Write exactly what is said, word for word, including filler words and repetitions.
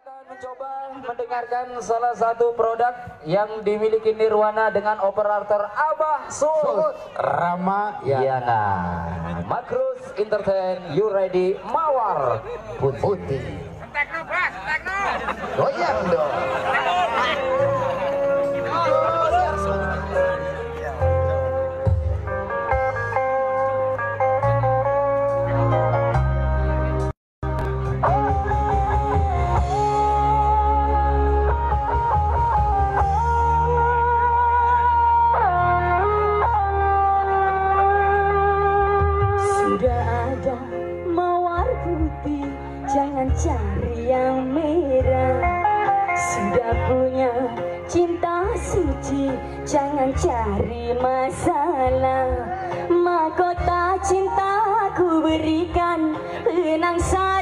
akan mencoba mendengarkan salah satu produk yang dimiliki Nirwana dengan operator Abah Suud, Ramayana. Makrus Entertain, you ready? Mawar Putih. Tekno, Bas, tekno. Goyang dong. Jangan cari yang merah. Sudah punya cinta suci, jangan cari masalah. Mahkota cintaku berikan, tenang saja.